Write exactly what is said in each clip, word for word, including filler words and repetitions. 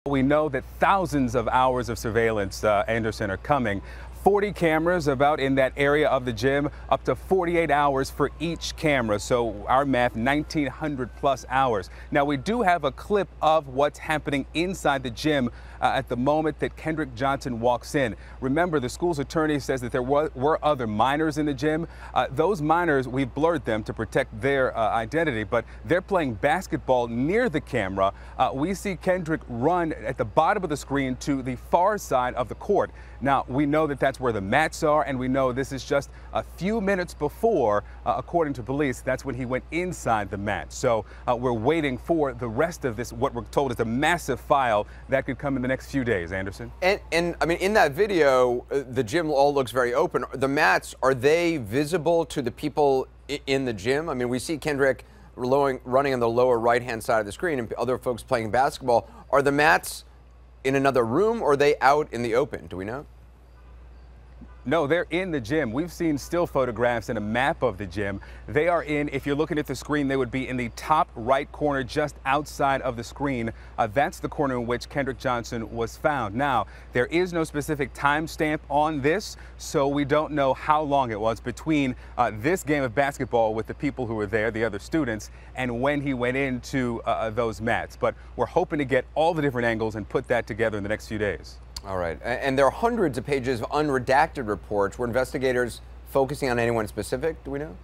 We know that thousands of hours of surveillance, uh, Anderson, are coming. forty cameras about in that area of the gym, up to forty-eight hours for each camera. So our math, nineteen hundred plus hours. Now, we do have a clip of what's happening inside the gym uh, at the moment that Kendrick Johnson walks in. Remember, the school's attorney says that there were, were other minors in the gym. Uh, those minors, we've blurred them to protect their uh, identity, but they're playing basketball near the camera. Uh, we see Kendrick run at the bottom of the screen to the far side of the court. Now, we know that that's where the mats are, and we know this is just a few minutes before, uh, according to police, that's when he went inside the mat. So uh, we're waiting for the rest of this, what we're told is a massive file that could come in the next few days, Anderson. And, and I mean, in that video, uh, the gym all looks very open. The mats, are they visible to the people in the gym? I mean, we see Kendrick running on the lower right-hand side of the screen and other folks playing basketball. Are the mats in another room, or are they out in the open? Do we know? No, they're in the gym. We've seen still photographs and a map of the gym. They are in, if you're looking at the screen, they would be in the top right corner, just outside of the screen. Uh, that's the corner in which Kendrick Johnson was found. Now, there is no specific timestamp on this, so we don't know how long it was between uh, this game of basketball with the people who were there, the other students, and when he went into uh, those mats. But we're hoping to get all the different angles and put that together in the next few days. All right. And there are hundreds of pages of unredacted reports. Were investigators focusing on anyone specific? Do we know?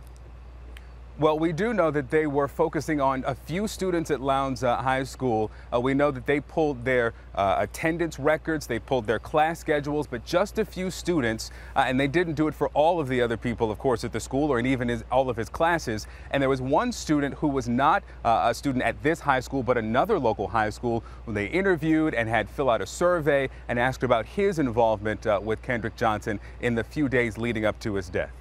Well, we do know that they were focusing on a few students at Lowndes uh, High School. Uh, we know that they pulled their uh, attendance records, they pulled their class schedules, but just a few students, uh, and they didn't do it for all of the other people, of course, at the school, or even his, all of his classes. And there was one student who was not uh, a student at this high school, but another local high school, who they interviewed and had fill out a survey and asked about his involvement uh, with Kendrick Johnson in the few days leading up to his death.